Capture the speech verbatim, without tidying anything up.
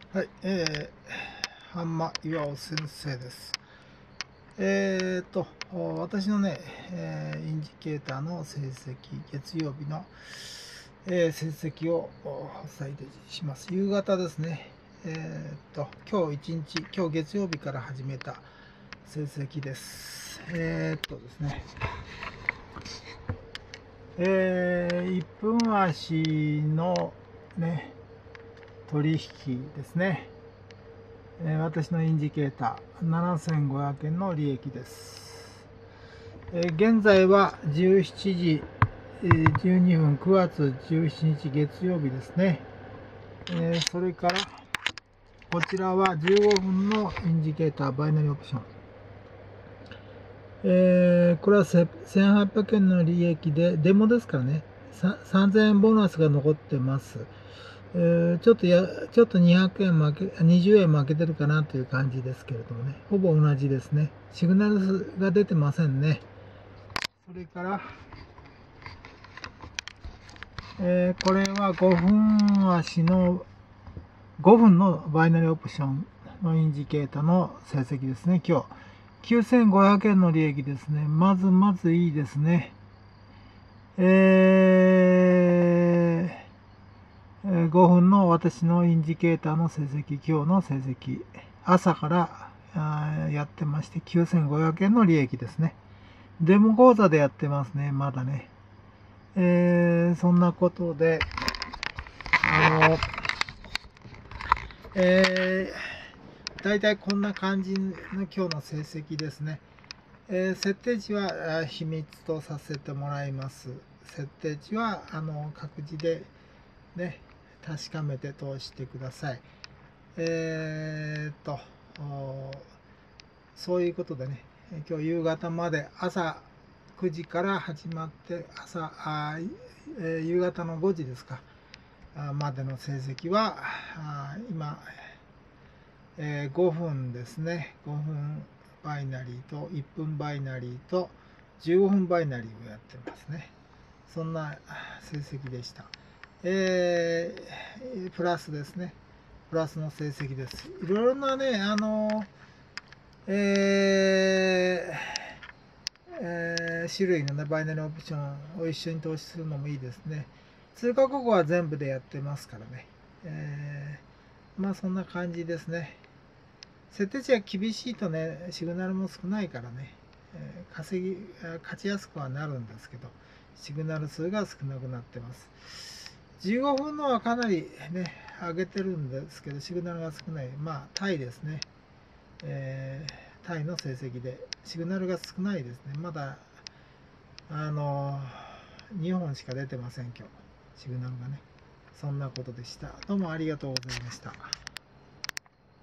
はい、えー、半間岩尾先生です。えーと、私のね、えーインジケーターの成績、月曜日の、えー成績をお伝えします。夕方ですね。えーと、今日一日、今日月曜日から始めた成績です。えーとですね、えー、いっぷん足のね、取引ですね。えー私のインジケーターななせんごひゃくえんの利益です。えー現在はじゅうしちじじゅうにふん、くがつじゅうしちにち月曜日ですね。えーそれからこちらはじゅうごふんのインジケーターバイナリーオプション。えーこれはせんはっぴゃくえんの利益でデモですからね。さんぜんえんボーナスが残ってます。えーちょっとや、ちょっとにひゃくえん負け、にじゅうえん負けてるかなという感じですけれどもね。ほぼ同じですね。シグナルが出てませんね。それから、えーこれはごふん足の、ごふんのバイナリーオプションのインジケーターの成績ですね。今日。きゅうせんごひゃくえんの利益ですね。まずまずいいですね。えーごふんの私のインジケーターの成績、今日の成績、朝からやってまして、きゅうせんごひゃくえんの利益ですね。デモ講座でやってますね、まだね。えー、そんなことで、あの、えー、大体こんな感じの今日の成績ですね。えー、設定値は秘密とさせてもらいます。設定値はあの各自でね、確かめて通してください。えー、っと、そういうことでね、今日夕方まで朝くじから始まって朝あ、えー、夕方のごじですかまでの成績はあ今、えー、ごふんですね。ごふんバイナリーといっぷんバイナリーとじゅうごふんバイナリーをやってますね。そんな成績でした。えー、プラスですね。プラスの成績です。いろいろなね、あの、えーえー種類のね、バイナリーオプションを一緒に投資するのもいいですね。通貨ここは全部でやってますからね。えー、まあそんな感じですね。設定値が厳しいとね、シグナルも少ないからね、えー稼ぎ、勝ちやすくはなるんですけど、シグナル数が少なくなってます。じゅうごふんのはかなりね、上げてるんですけど、シグナルが少ない。まあ、タイですね。えー、タイの成績で、シグナルが少ないですね。まだ、あのー、にほんしか出てません、今日。シグナルがね。そんなことでした。どうもありがとうございました。